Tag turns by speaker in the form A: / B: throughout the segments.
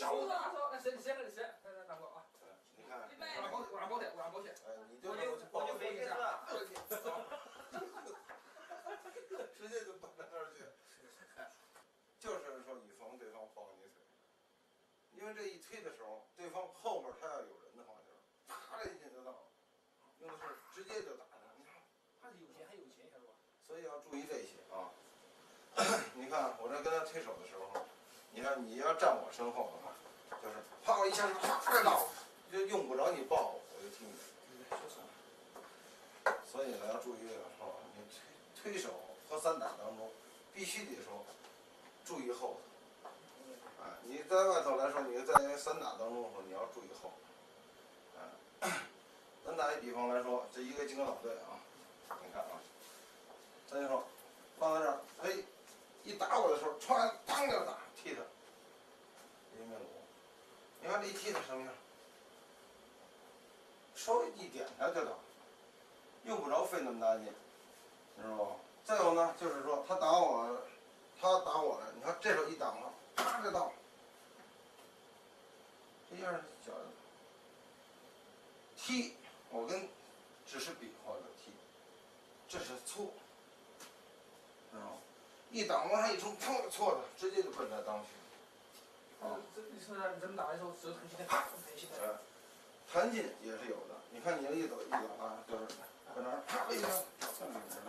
A: 手的，谁？大哥啊！
B: 你看，
A: 我让保险。
B: 你就
A: 飞一下。
B: 直接就奔到那儿去。就是说以防对方抱你腿，因为这一推的时候，对方后面他要有人的话，就是啪的一下就到了，用的是直接就打他。你看，
A: 还有钱是吧？
B: 所以要注意这些啊。你看我这跟他推手的时候，你看你要站我身后的话，就是啪一下就啪的到，就用不着你抱我，我就踢你。所以呢，要注意这个时候，你推手和散打当中，必须得说注意后头。啊，你在外头来说，你在散打当中的时候，你要注意后头。啊，咱打一比方来说，这一个金刚老队啊，你看啊，咱就说放在这儿，嘿，一打我的时候，歘，当就打，踢他，一面鼓。你看这一踢他什么样？稍微一点他就打，用不着费那么大劲，知道吧？再有呢，就是说他打我了，你看这手一挡了，啪就到，这样脚踢，我跟只是比划的踢，这是错，知道吗？一挡往上一冲，砰，错的，直接就奔他裆去。啊，
A: 你说你这么打的时候，手弹起来，啪，弹起来。
B: 弹劲也是有的，你看你一走啊，就是搁那儿啪一下，上面着呢，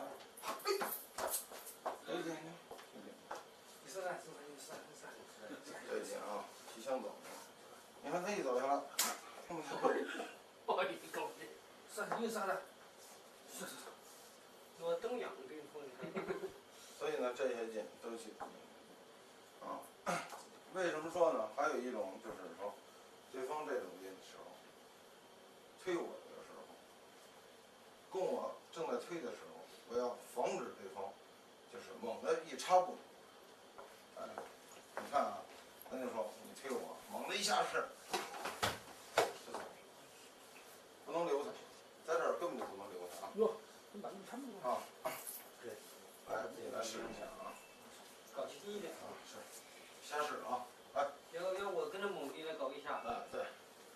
B: 对对。
A: 你说呢？
B: 这一点啊，提枪走。你看他一走下来，
A: 不好意思，高兴。你啥的？是。我等样给你说的。
B: 所以呢，这些劲都去啊。为什么说呢？还有一种就是说，对方这种劲的时候，推我的时候，跟我正在推的时候，我要防止对方就是猛地一插步。哎，你看啊，咱就说你推我，猛地一下是，不能留他，在这儿根本就不能留他啊。
A: 哟，你把你看不
B: 啊。对，来，你来试一下啊。
A: 搞轻一点
B: 啊，是，瞎试啊，来。
A: 要我跟着猛地来搞一下。
B: 哎，对。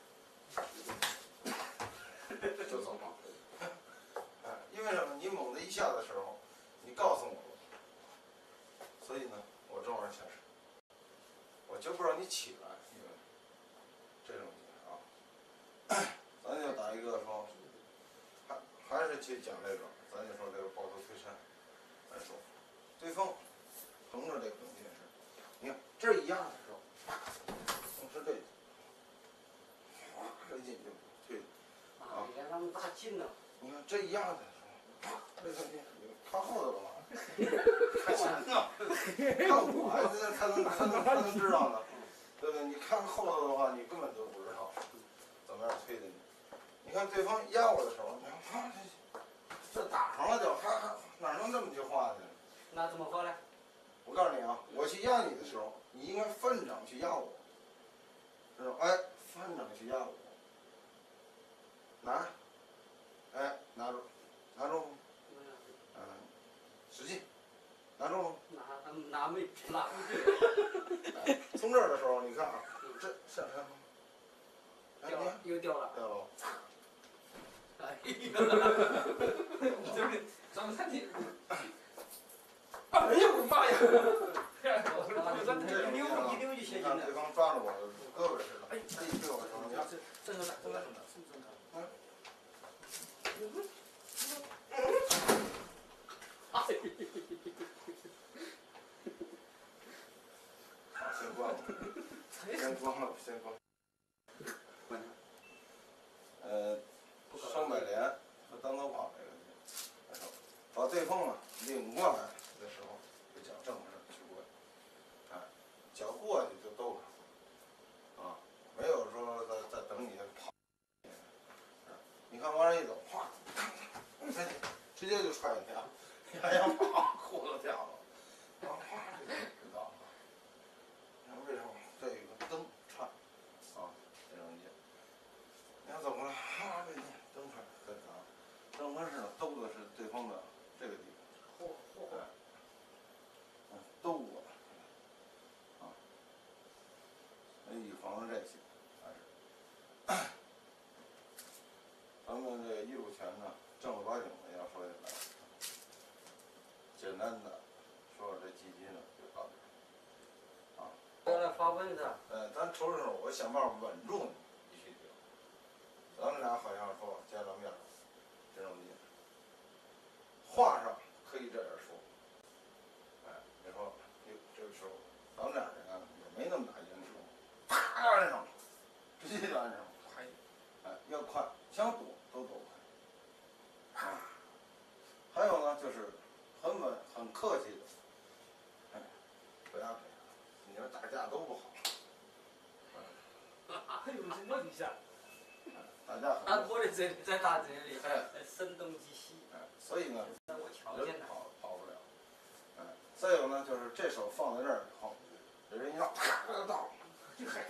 B: 就走嘛。哎，因为什么？你猛地一下的时候，你告诉我了，所以呢，我照样下手。我就不让你起来，因为这种啊，咱就打一个说，还是去讲这个，咱就说这个抱头推山来说，对方横着这个东西是，你看这一压的时候，同时这，这劲就推。
A: 啊，你看他们大劲呢。
B: 你看这一压的时候，这个劲，看后头了吗？看前头，看我才能知道呢，对不对？你看后头的话，你根本都不知道怎么样推的你。你看对方压我的时候，你看啪，这打上了就还哪能这么去画去？
A: 那怎么画呢？
B: 我告诉你啊，我去压你的时候，你应该翻掌去压我，知道？哎，翻掌去压我，拿，哎，拿住，拿住，使劲，拿住了。
A: 拿没住。
B: 哎，从这儿的时候，你看啊，这下山吗？
A: 掉了，又掉了。
B: 掉了。
A: 哎呀，这个张三姐，哎呀我妈呀！一溜就陷进了。
B: 对方抓着我胳膊似的，哎，这一对我手，你看，
A: 正常，
B: 先关了，先关。双百连和当头炮这个，把对方啊领过来的时候，这脚正着去过，哎，脚过去就兜上，啊，没有说在等你跑，你看往上一走，哗，直接就踹一跳，哎呀，啪，裤子掉了，哗，就知道了。你看为什么这个蹬踹啊这种劲？你要走过来，哈，这劲蹬踹跟啊，正方式呢兜的是对方的这个地方，兜过，啊，以防抽的时候，我想办法稳住你，必须得。咱们俩好像说见了面，这种劲，话上可以这样说，哎，你说，哟，这个时候咱们俩人啊也没那么大应酬，啪按上，直接就按上，快，哎，要快，想躲都躲不开，啊，还有呢就是很稳很客气的，哎，不要这样，你说打架都不好。
A: 还有人问一下，
B: 打架很。
C: 按我的这里，在他这里，
B: 哎，
C: 声东击西。
B: 哎，所以呢，
C: 我瞧
B: 人
C: 见他。
B: 跑不了。哎，再有呢，就是这手放在这儿以后，这人一到，啪就到。
A: 你说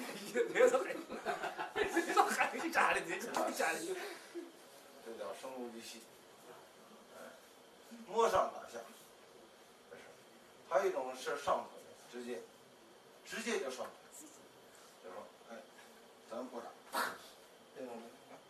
A: 还是咋的？这怎么咋的？
B: 这叫声东击西。哎，摸上打下，这是。还有一种是上腿，直接就上腿，就说，哎，咱不打，这种。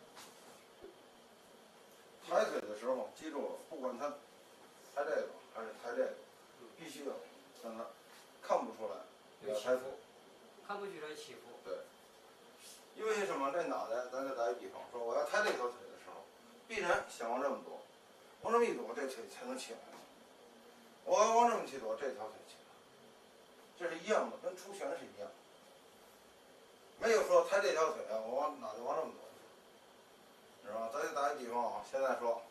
B: 抬腿的时候，记住了，不管他抬这个还是抬这个，必须要让他看不出来要抬腿，
C: 看不出来起伏。
B: 对，因为什么？这脑袋，咱就打个比方，说我要抬这条腿的时候，必然想往这么躲，往这么一躲，这腿才能起来。我要往这么去躲，这条腿起来，这是一样的，跟出拳是一样的。没有说抬这条腿啊，我往脑袋往这么躲。是吧？咱就打个比方啊，现在说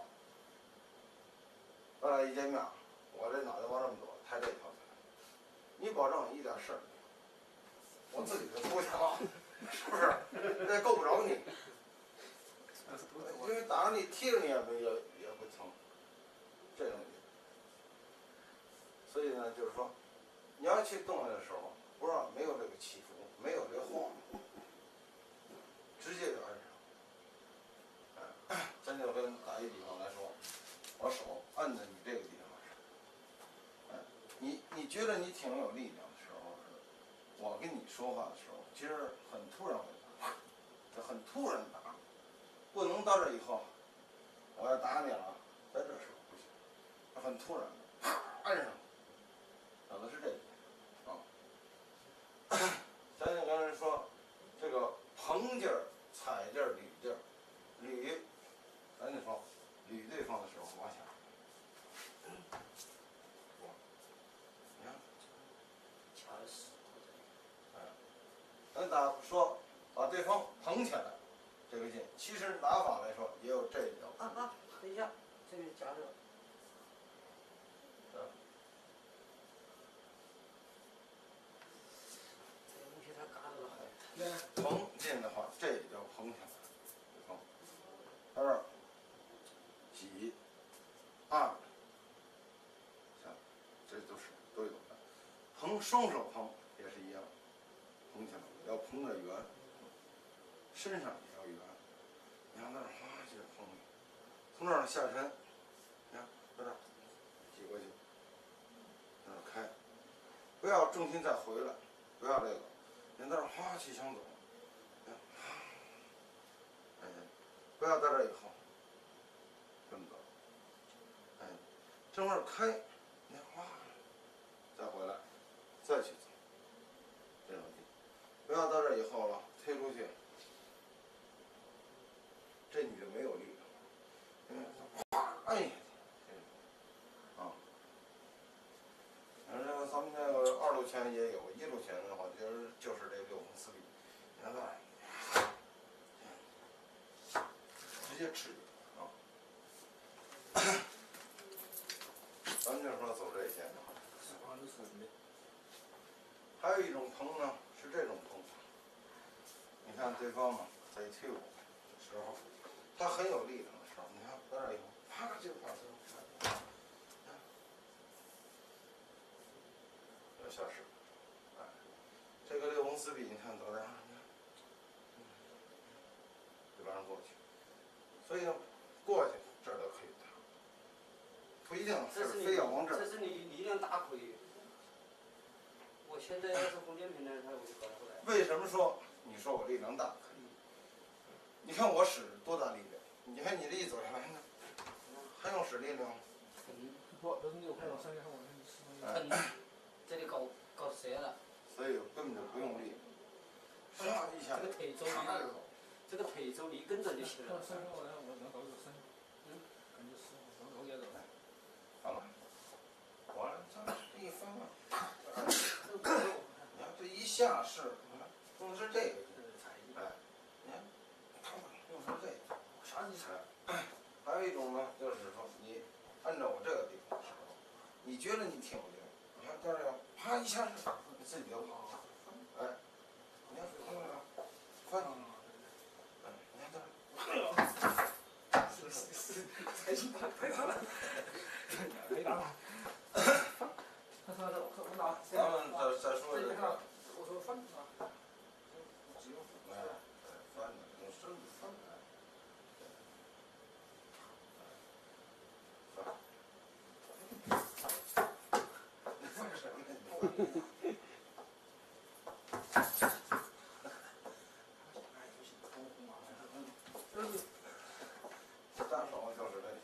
B: 咱俩一见面，我这脑袋往这么躲，抬这条腿，你保证一点事儿没有，我自己就出去了，是不是？这够不着你，因为打着你踢着你也不疼，这种。所以呢，就是说，你要去动它的时候，不是没有这个起伏，没有这个晃，直接就按上。咱就跟打一比方来说，我手按在你这个地方上，哎，你觉得你挺有力量的时候，我跟你说话的时候，其实很突然会打，这很突然打，不能到这以后，我要打你了，在这时候不行，很突然的，啪按上，讲的是这个啊。咱就跟人说，这个捧劲儿、踩劲儿、捋劲儿。捋，咱就说捋对方的时候往下，你看，
C: 掐死。
B: 哎，咱打说把对方捧起来，这个劲，其实打法来说也有这一条。
C: 等一下，这边夹着。这东西它嘎着了。
B: 捧劲的话，这也叫捧起来。到这儿，挤，按，像，这都有的。捧双手捧也是一样，捧起来要捧得圆，身上也要圆。你看那儿哗就捧你，从这儿下沉，你看到这儿，挤过去，那儿开，不要重心再回来，不要这个，你那儿哗气想走，哎，不要在这儿以后。这么走，哎，正面开，你看哗，再回来，再去走，这种劲，不要到这以后了，推出去，这女的没有力量，哗按下去，啊，反正咱们这个2路拳也有，1路拳的话就是这6横4臂，你看那，直接吃。咱们就说走这些，还有一种捧呢，是这种捧法。你看对方啊，在推我的时候，他很有力量的时候，你看到这以后，啪就把对方要消失。哎，这个6横4臂，你看走这样，你看，就把人过去。所以呢，过去这儿都可以打。不一定是非要往这儿。
C: 这是你力量大可以。我现在要是红点平台，他我就搞出来。
B: 为什么说你说我力量大可以？你看我使多大力量？你看你这一走下来，还用使力量吗？
A: 不，这是6块3点5。
C: 这里搞折了。
B: 所以根本就不用力。 啪一下，
C: 这个腿周
B: 啪
C: 力，这个腿周力跟着就起来了。
B: 放了，完了，这一翻了，你看这一下是，用的是这个，哎，你看，用的是这个，啥你猜？还有一种呢，就是说你按照我这个地方的时候，你觉得你挺不挺？你看这儿要啪一下是，你自己就跑，哎，你看听着没有？翻，你看这儿。
A: 太紧张，太长了，太大了。我拿。
B: 咱们再说这个，
A: 我说翻啊，只有
B: 哎，翻的，用身子翻的，翻什么？这单手就是这。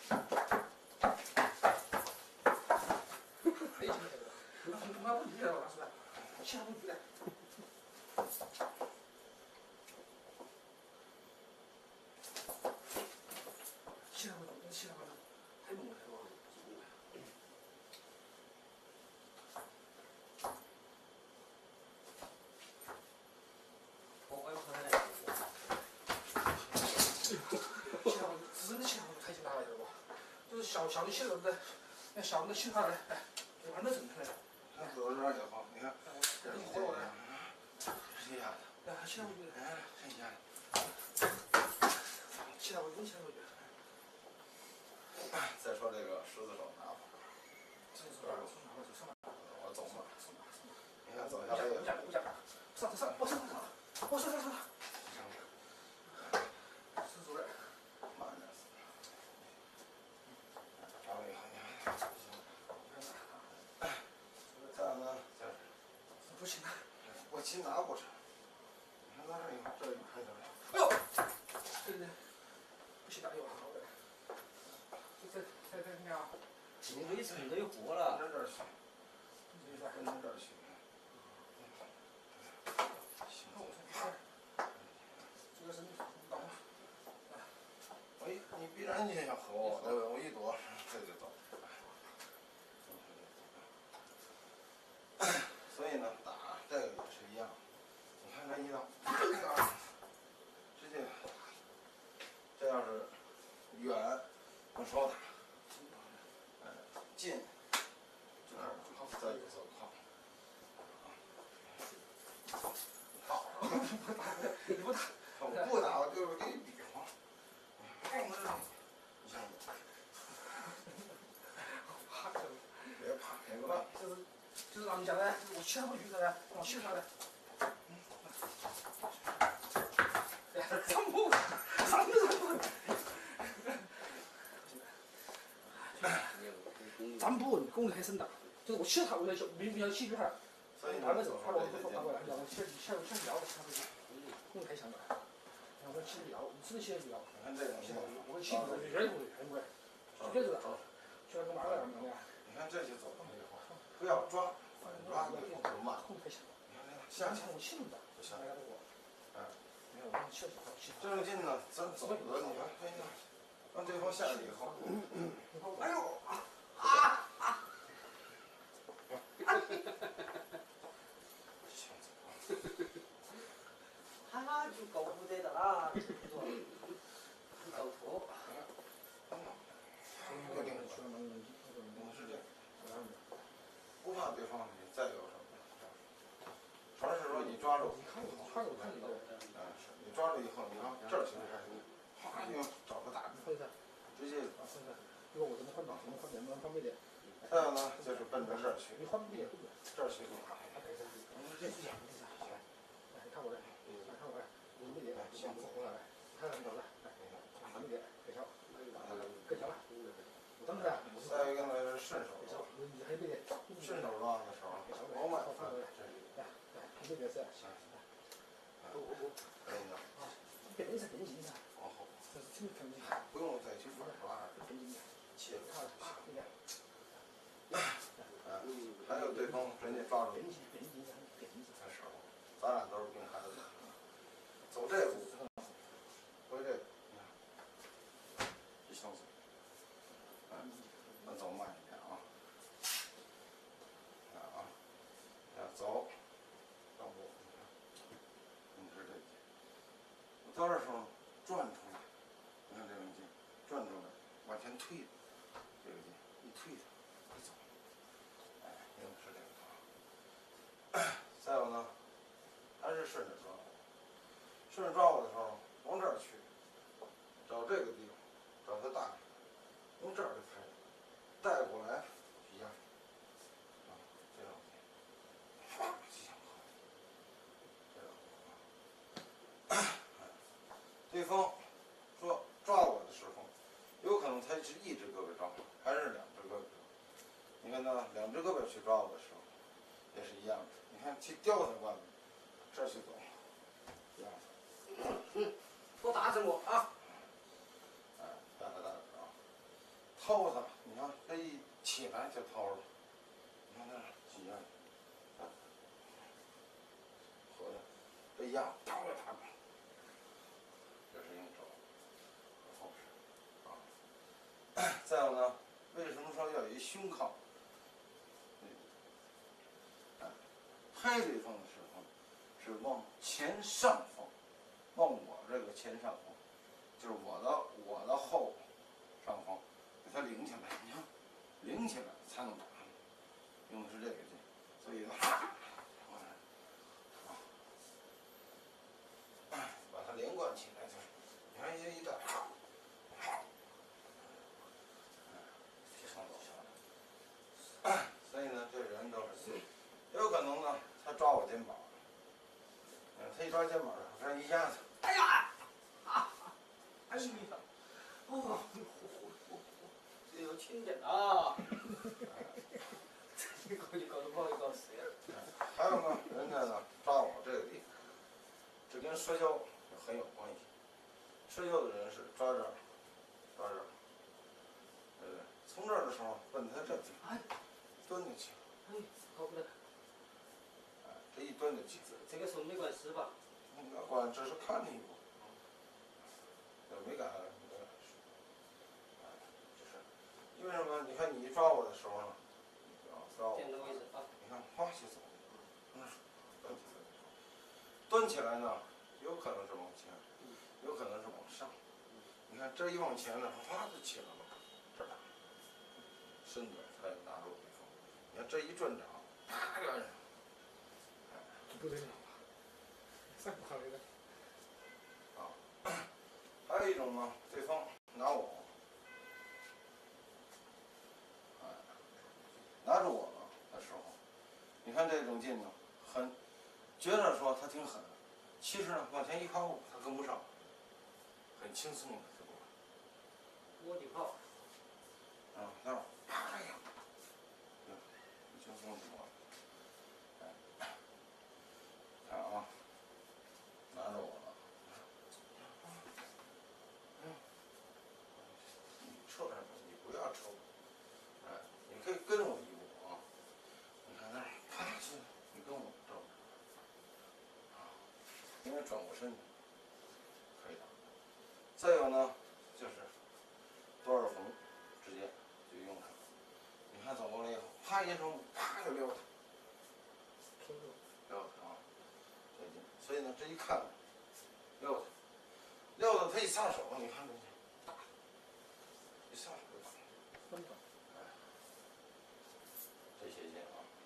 A: 那不举了，是吧？现在不举了。现在不举，现在不举，太猛了，是吧？
C: 我要喝奶。
A: 真的起来太紧张了，是吧？就是小的气了，那小的气他来，哎，慢慢整出来。
B: 看走到这儿以后，你看，这一活了，这下子，
A: 现在不举，
B: 哎，这下子，
A: 现在我用起来不举。
B: 再说这个狮子手拿法，我走嘛，你看走下来以后，
A: 上，我上，是主任，
B: 慢点走，上来以后你看，再呢就是，
A: 不行了，
B: 我琴拿过去，你看到这儿以后，这儿一拍就是，
A: 哎呦，对，不行了，又好的，再你看啊，
C: 你没成都有活了。
B: 跟这儿去，跟这儿去。
A: 这个是倒嘛。
B: 哎，你必然你想和我，对不对？我一躲，这就走。所以呢，打这个也是一样。你看这一刀，直接，这要是远，用手打，近，再走靠。
A: 你不打，
B: 我不打，我就是给你比划。别怕，别乱。
A: 就是让你讲的，我气他不举的，我气他的。上步，咱不稳，功力太深了。就是我气他，我要明明要气住他，他那手他往后跑过来，然后气摇，他不行，功力太强了。然后我气摇，你只能气摇。
B: 你看这种情况，
A: 我气不绝对不会，绝对绝对的，就那个马来那样。
B: 你看这就走了以后，不要抓，抓以后就慢。
A: 控太强了。
B: 你看下去
A: 我气不到，
B: 就下来了。
A: 没有，我气不到，气不到。
B: 正劲呢，咱走的你看，哎呀，让对方下去以后，
A: 哎呦
C: 他就搞不得的啦，搞错。
B: 是这样，不怕对方你再有什么，主要是说你抓住，你抓住以后，你看这儿其实还是，啪就找个大直接。
A: 如果我怎么换挡，能换别的？
B: 还有呢，就是奔着这儿去，
A: 你换别的，
B: 这儿去。
A: 看我这，看我这，你别点，行，我回来，看看走了，你别，别瞧，别瞧了。我当时啊，
B: 再一个呢是顺手抓，
A: 你还别点，
B: 顺手抓的时候，我买的，
A: 你别是，我，
B: 可以的，
A: 别是跟进噻，
B: 往后，
A: 这是挺跟进，
B: 不用再去反抓，
A: 跟进，
B: 切了，
A: 对的。
B: 还有对方人家抓住
A: 跟进
B: 的时候，咱俩都是跟孩子。 这个劲一推它，会走。哎，用的是这个抓。再有呢，还是顺着抓握。顺着抓握的时候，往这儿去，找这个地方，找它大点，用这儿就开始带过来一样。啊，这种劲，哗就想好。这种。对方说抓我的时候，有可能他是一只胳膊抓，还是两只胳膊抓。你看他两只胳膊去抓我的时候，也是一样的。你看去吊它惯了，这儿去走，这样子。
C: 多大这么啊？
B: 哎，大点啊！掏它，你看这一起来就掏了。你看那儿几样，合着这一样掏着它。这是用手和后手啊。再有呢，为什么说要有一胸靠？拍对方的时候是往前上方，往我这个前上方，就是我的后上方，给它领起来，你看，领起来才能打，用的是这个劲，所以把它连贯起来就是，你看一带，所以呢，这人都是，有可能呢，他抓我肩膀，他一抓肩膀，这一下子，
A: 哎呀，哎呀，哦，
C: 这有轻点啊！这个就搞得不好搞死呀。
B: 还有呢，人家呢抓我这个地方，这跟摔跤很有关系。摔跤的人是抓这儿，抓这儿，对不对？从这儿的时候奔他这地方，蹲进去，
C: 哎，搞不得。
B: 哎，这一蹲进去，
C: 这个时候没管事吧？
B: 那管只是看你一步，没敢，只是因为什么？你看你一抓我的时候呢，抓我，
C: 点到为止啊。
B: 你看哗就走，蹲起来呢，有可能是往前，有可能是往上。你看这一往前呢，哗就起来了，这儿打，身子才有拿住对方。你看这一转掌，啪就按上，
A: 不得了啊！再不考虑了。
B: 啊，还有一种呢，对方拿我，拿住我了的时候，你看这种劲呢，很，觉得说他挺狠，其实呢往前一靠，他跟不上，很轻松的就过来。
C: 窝底炮。
B: 啊，那儿啪呀，对，很轻松的过来。哎，看啊，拿着我了。你撤什么？你不要撤。哎，你可以跟我一步啊。你看那儿，啪去，你跟我这儿。啊，因为转过身可以打。再有呢，就是多少缝直接就用上了。你看走过来以后，啪一声，啪就撩他，撩他啊，这劲。所以呢，这一看，撩他，撩他，他一撒手，你看这劲，打，一撒手就打。哎，这些劲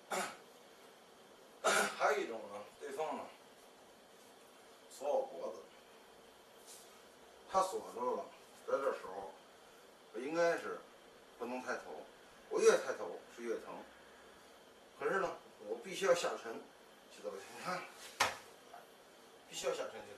B: 啊。还有一种呢，对方呢锁我脖子，他锁住了，在这时候，我应该是不能抬头，我越抬头是越疼。可是呢，我必须要下沉，去走，你看，必须要下沉去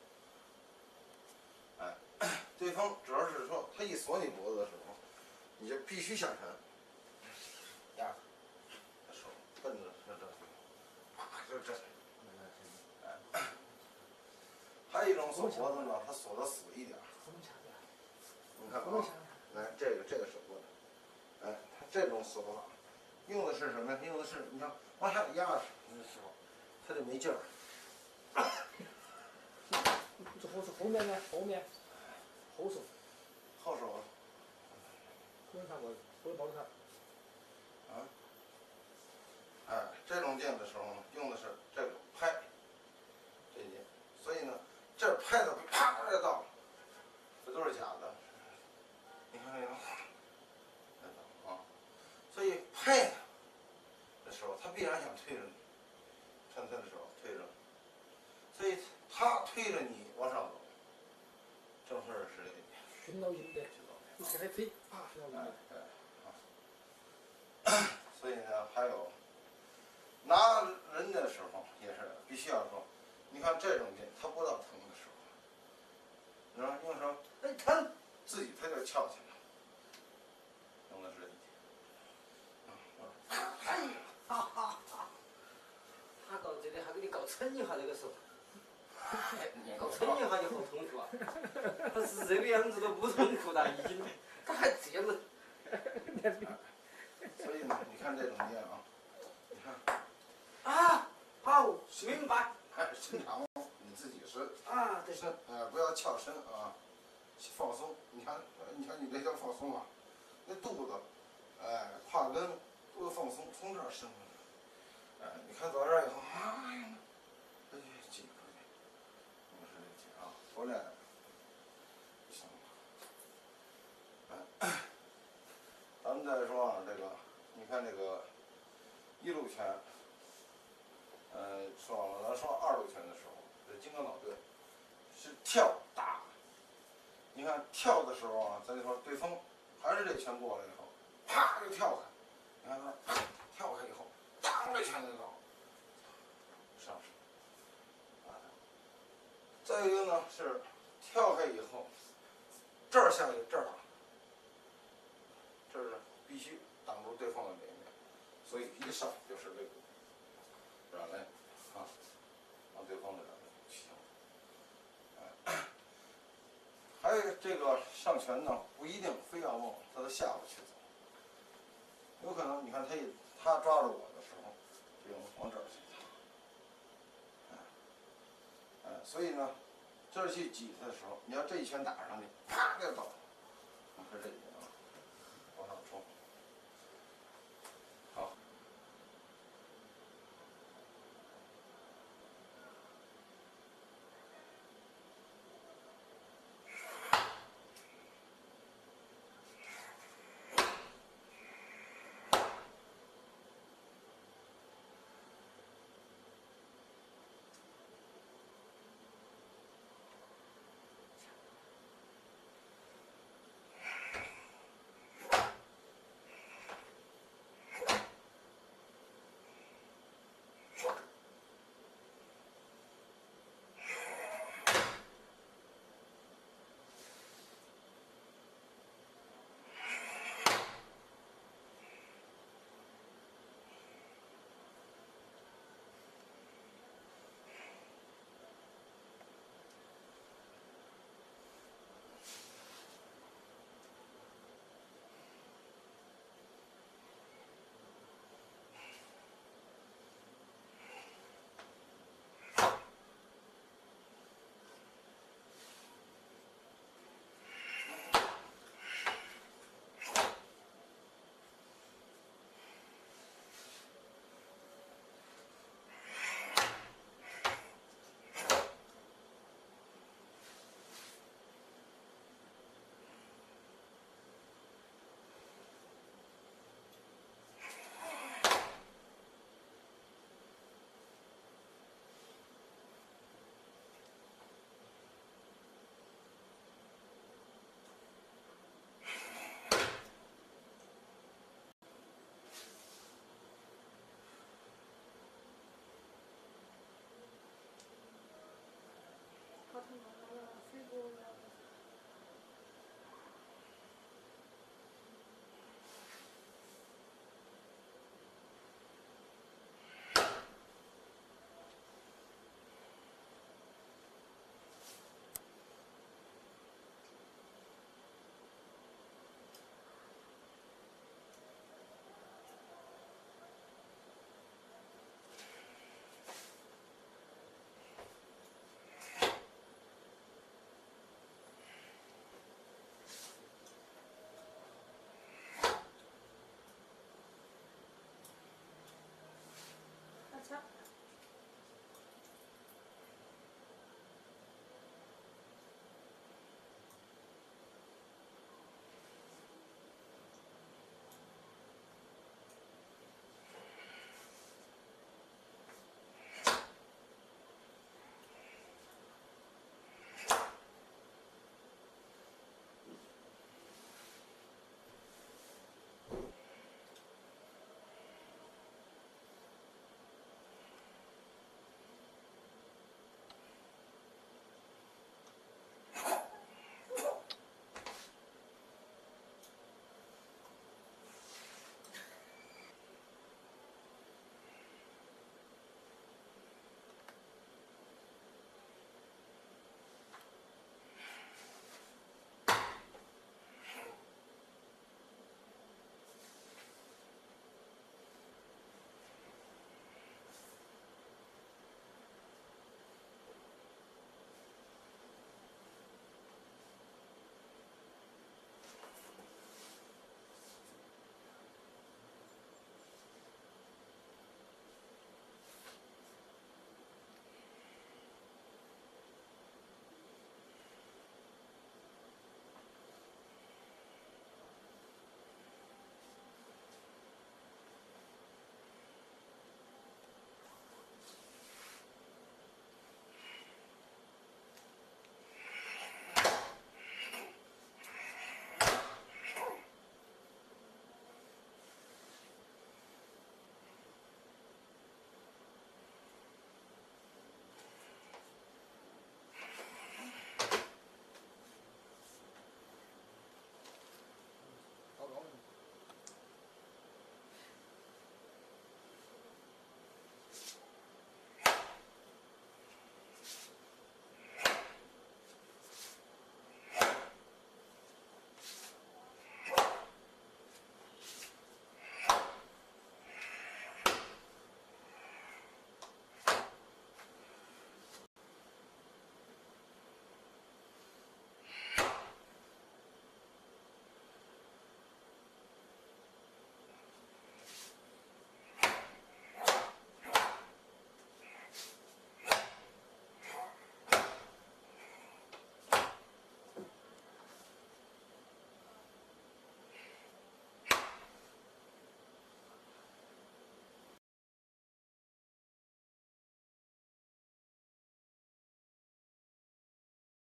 B: 走。哎，对方主要是说他一锁你脖子的时候，你就必须下沉，压他手奔着他这地方，啪就震。哎，还有一种锁脖子呢，他锁的死一点。你看啊，来这个手过来，哎，他这种锁法，用的是什么呀？用的是你看往下压的时候，他就没劲儿。
A: 这后面呢？后面，后手，
B: 后手啊，
A: 不能看我，不能抱着他。
B: 啊，哎，这种劲的时候呢，用的是这个拍，这劲，所以呢，这儿拍的啪就到了，这都是假的。你看这个，哎， 拍的时候，他必然想推着你，抻他的手推着你，所以他推着你往上走，正事儿是这个。
A: 寻到阴的，你开飞啊，寻到阴的。
B: 所以呢，还有拿人的时候也是必须要说，你看这种劲，他不到疼的时候，然后用手哎疼，自己他就翘起来，用的是力气。
C: 哎呀，哈哈哈！他搞这个还给你搞抻一下这个手，搞抻一下就好痛苦啊！他是这个样子都不痛苦的，已经，他还这样子。
B: 所以呢，你看这种劲啊，你看
C: 啊，好，明白。
B: 伸长你自己伸
C: 啊，对。
B: 伸，不要翘伸啊，放松。你看你这叫放松啊，那肚子，胯跟肚子放松，从这儿伸过来，你看走到这儿以后，哎呀，挤出去，用是这劲啊，回来就行了。咱们再说啊，这个，你看这个一路拳，说完了，咱说二路拳的时候，这金刚脑对是跳打。你看跳的时候啊，咱就说对方还是这拳过来以后，啪就跳开。你看他啪跳开以后，当这拳就走，上手。再一个呢是跳开以后，这儿下去这儿打，这是必须挡住对方的脸面，所以一上就是这个软肋啊，让对方的软肋起来。还有这个上拳呢，不一定非要往他的下部去走，有可能你看他抓着我的时候，就往这儿去打，所以呢，这儿去挤他的时候，你要这一拳打上去，啪就倒了，是这个。